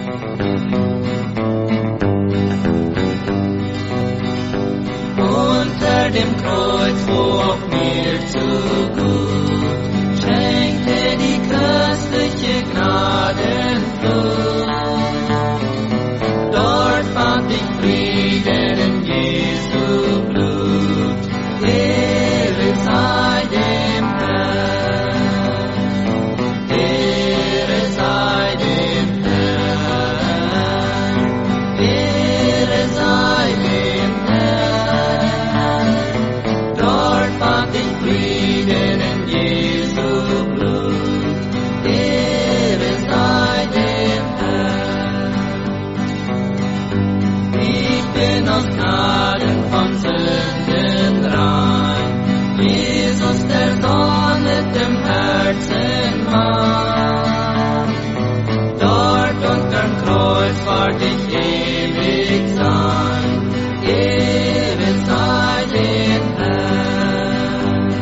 Unter dem Kreuz, wo auch mir zu gut schenkte die köstliche Gnadenflut. Dort fand ich Frieden in Jesu Blut. Ehre sei dem Herrn, Ehre sei dem Herrn, Ehre sei dem Herrn. Dort fand ich Frieden in Jesu Blut. Ehre sei dem Herrn. Ich bin aus Gnaden von Sünden rein. Jesus, der sonnet im Herzen mein. Dort unterm Kreuz ward ich ewig sein. Ehre sei dem Herrn.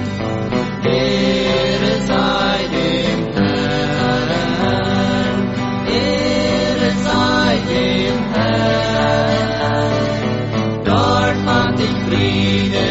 Ehre sei dem Herrn. Ehre sei dem Herrn. Dort fand ich Frieden